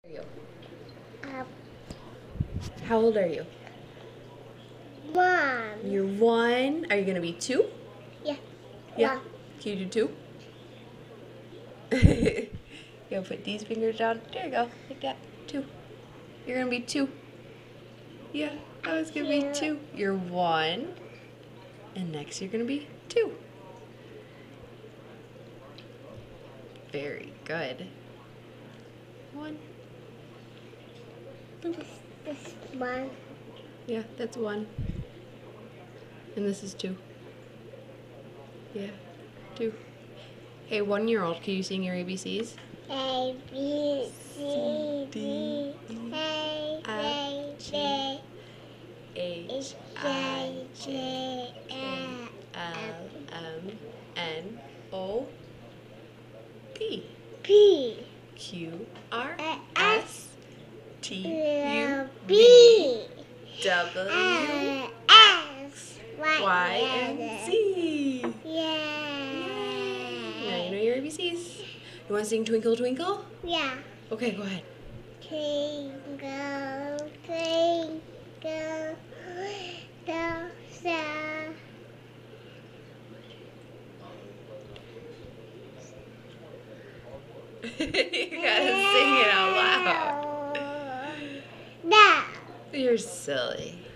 You. Uh, How old are you? 1. You're 1. Are you going to be 2? Yeah. Yeah. One. Can you do 2? You gotta put these fingers down. There you go. Like that. 2. You're going to be 2. Yeah. I was going to be 2. You're 1. And next you're going to be 2. Very good. 1. This 1. Yeah, that's 1. And this is 2. Yeah, 2. Hey, 1-year-old, can you sing your ABCs? A, B, C, D, A, F, J, H, I, J, K, L, M, N, O, P, P, Q, R, S, S, T, U, B, V, W, X, Y, and Z. Yeah. Now you know your ABCs. You want to sing Twinkle Twinkle? Yeah. Okay, go ahead. Twinkle, twinkle, little star. You gotta sing it out loud. No. You're silly.